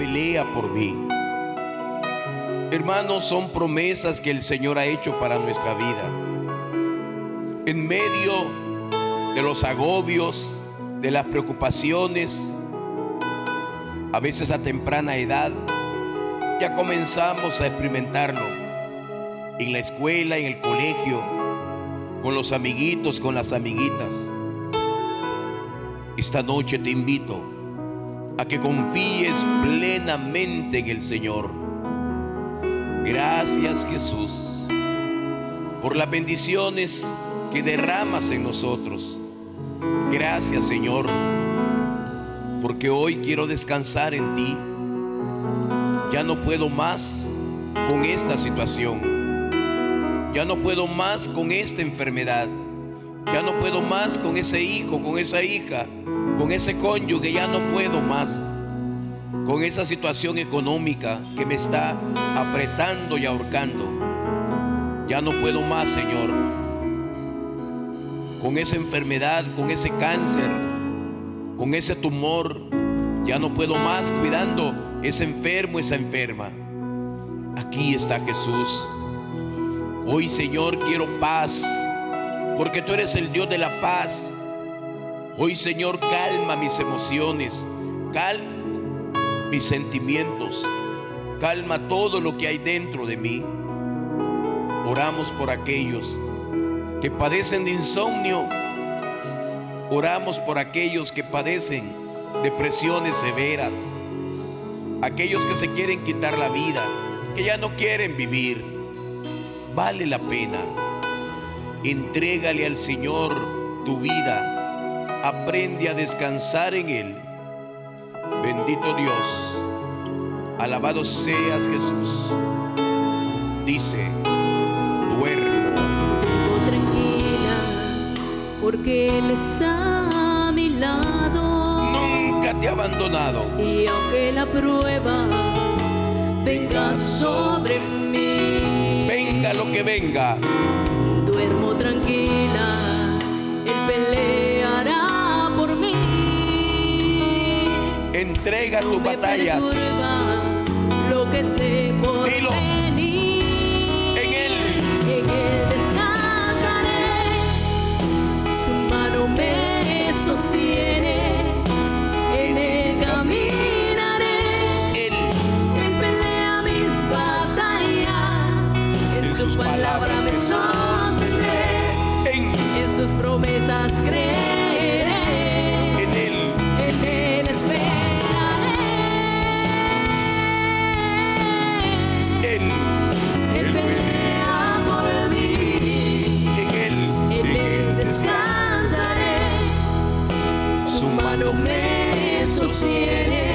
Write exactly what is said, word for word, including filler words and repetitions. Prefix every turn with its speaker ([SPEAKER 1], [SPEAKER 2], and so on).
[SPEAKER 1] pelea por mí. Hermanos, son promesas que el Señor ha hecho para nuestra vida. En medio de los agobios, de las preocupaciones, a veces a temprana edad, ya comenzamos a experimentarlo. En la escuela, en el colegio, con los amiguitos, con las amiguitas. Esta noche te invito a que confíes plenamente en el Señor. Gracias, Jesús, por las bendiciones que derramas en nosotros. Gracias, Señor, porque hoy quiero descansar en ti. Ya no puedo más con esta situación. Ya no puedo más con esta enfermedad. Ya no puedo más con ese hijo, con esa hija, con ese cónyuge. Ya no puedo más con esa situación económica que me está apretando y ahorcando. Ya no puedo más, Señor, con esa enfermedad, con ese cáncer, con ese tumor. Ya no puedo más cuidando ese enfermo, esa enferma. Aquí está Jesús. Hoy, Señor, quiero paz, porque tú eres el Dios de la paz. Hoy, Señor, calma mis emociones, calma mis sentimientos, calma todo lo que hay dentro de mí. Oramos por aquellos que padecen de insomnio. Oramos por aquellos que padecen depresiones severas, aquellos que se quieren quitar la vida, que ya no quieren vivir. Vale la pena. Entrégale al Señor tu vida. Aprende a descansar en Él. Bendito Dios, alabado seas, Jesús. Dice, duermo.
[SPEAKER 2] Tranquila, porque Él está a mi lado.
[SPEAKER 1] Nunca te ha abandonado.
[SPEAKER 2] Y aunque la prueba venga sobre mí,
[SPEAKER 1] venga lo que venga,
[SPEAKER 2] duermo tranquila, Él peleará por mí.
[SPEAKER 1] Entrega tus
[SPEAKER 2] No me
[SPEAKER 1] batallas.
[SPEAKER 2] perturba lo que sé por
[SPEAKER 1] Dilo.
[SPEAKER 2] venir.
[SPEAKER 1] En Él,
[SPEAKER 2] En Él descansaré, su mano me sostiene, en Él caminaré.
[SPEAKER 1] Él,
[SPEAKER 2] Él pelea mis batallas, en su palabra me sostendré,
[SPEAKER 1] en,
[SPEAKER 2] en sus promesas creeré,
[SPEAKER 1] en Él,
[SPEAKER 2] en Él esperaré.
[SPEAKER 1] Él,
[SPEAKER 2] Él pelea por mí,
[SPEAKER 1] en Él,
[SPEAKER 2] en Él descansaré, su mano me sostiene.